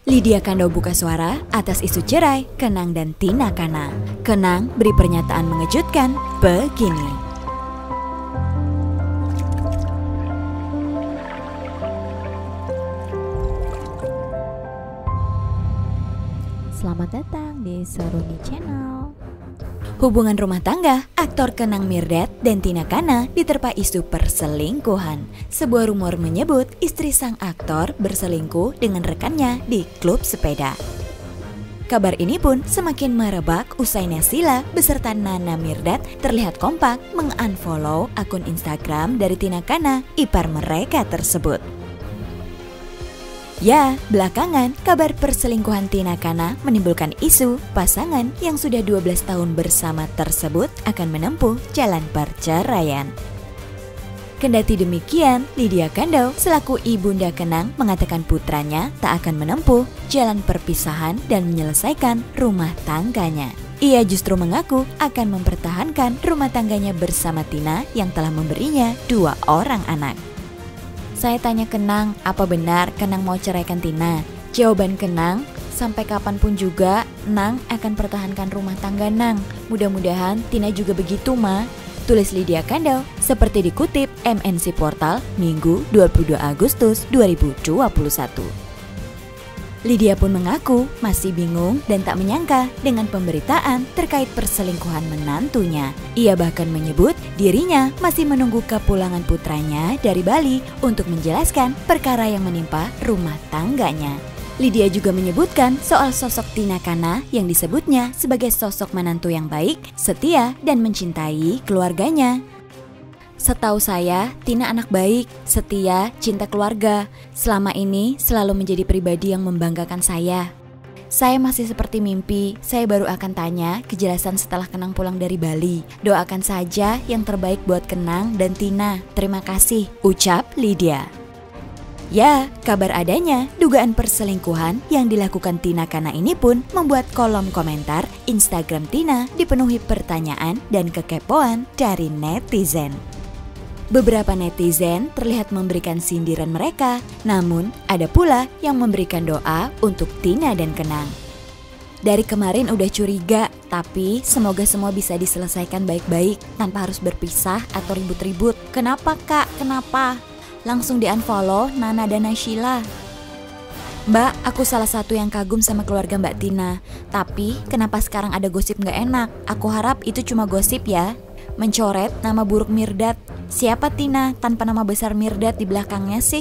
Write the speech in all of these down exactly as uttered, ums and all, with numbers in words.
Lydia Kandou buka suara atas isu cerai Kenang dan Tina Kana. Kenang beri pernyataan mengejutkan begini. Selamat datang di Seruni Channel. Hubungan rumah tangga aktor Kenang Mirdad dan Tina Kana diterpa isu perselingkuhan. Sebuah rumor menyebut istri sang aktor berselingkuh dengan rekannya di klub sepeda. Kabar ini pun semakin merebak usai Naysila beserta Nana Mirdad terlihat kompak mengunfollow akun Instagram dari Tina Kana, ipar mereka tersebut. Ya, belakangan kabar perselingkuhan Tina Kana menimbulkan isu pasangan yang sudah dua belas tahun bersama tersebut akan menempuh jalan perceraian. Kendati demikian, Lydia Kandou selaku ibunda Kenang mengatakan putranya tak akan menempuh jalan perpisahan dan menyelesaikan rumah tangganya. Ia justru mengaku akan mempertahankan rumah tangganya bersama Tina yang telah memberinya dua orang anak. Saya tanya Kenang, apa benar Kenang mau ceraikan Tina? Jawaban Kenang, sampai kapanpun juga Nang akan pertahankan rumah tangga Nang. Mudah-mudahan Tina juga begitu, Ma. Tulis Lydia Kandou seperti dikutip M N C Portal Minggu dua puluh dua Agustus dua ribu dua puluh satu. Lydia pun mengaku masih bingung dan tak menyangka dengan pemberitaan terkait perselingkuhan menantunya. Ia bahkan menyebut dirinya masih menunggu kepulangan putranya dari Bali untuk menjelaskan perkara yang menimpa rumah tangganya. Lydia juga menyebutkan soal sosok Tina Kana yang disebutnya sebagai sosok menantu yang baik, setia, dan mencintai keluarganya. Setahu saya, Tina anak baik, setia, cinta keluarga. Selama ini selalu menjadi pribadi yang membanggakan saya. Saya masih seperti mimpi, saya baru akan tanya kejelasan setelah Kenang pulang dari Bali. Doakan saja yang terbaik buat Kenang dan Tina. Terima kasih, ucap Lydia. Ya, kabar adanya dugaan perselingkuhan yang dilakukan Tina Kana ini pun membuat kolom komentar Instagram Tina dipenuhi pertanyaan dan kekepoan dari netizen. Beberapa netizen terlihat memberikan sindiran mereka, namun ada pula yang memberikan doa untuk Tina dan Kenang. Dari kemarin udah curiga, tapi semoga semua bisa diselesaikan baik-baik tanpa harus berpisah atau ribut-ribut. Kenapa kak? Kenapa? Langsung di-unfollow Nana dan Naysila. Mbak, aku salah satu yang kagum sama keluarga Mbak Tina. Tapi kenapa sekarang ada gosip gak enak? Aku harap itu cuma gosip ya. Mencoret nama buruk Mirdad. Siapa Tina tanpa nama besar Mirdad di belakangnya sih?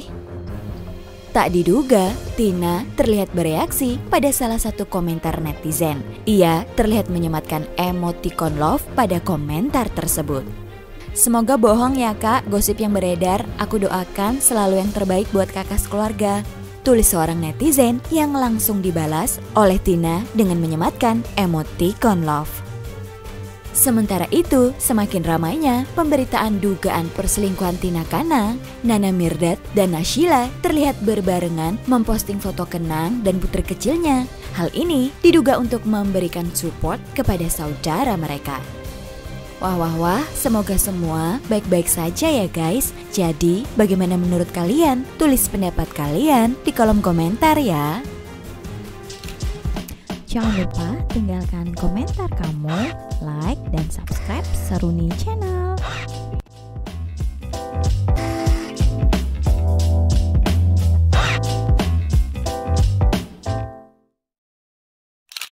Tak diduga, Tina terlihat bereaksi pada salah satu komentar netizen. Ia terlihat menyematkan emoticon love pada komentar tersebut. Semoga bohong ya kak gosip yang beredar, aku doakan selalu yang terbaik buat kakak sekeluarga. Tulis seorang netizen yang langsung dibalas oleh Tina dengan menyematkan emoticon love. Sementara itu, semakin ramainya pemberitaan dugaan perselingkuhan Tina Kana, Nana Mirdad dan Naysila terlihat berbarengan memposting foto Kenang dan putri kecilnya. Hal ini diduga untuk memberikan support kepada saudara mereka. Wah wah wah, semoga semua baik-baik saja ya guys. Jadi, bagaimana menurut kalian? Tulis pendapat kalian di kolom komentar ya. Jangan lupa tinggalkan komentar kamu, like, dan subscribe Seruni Channel.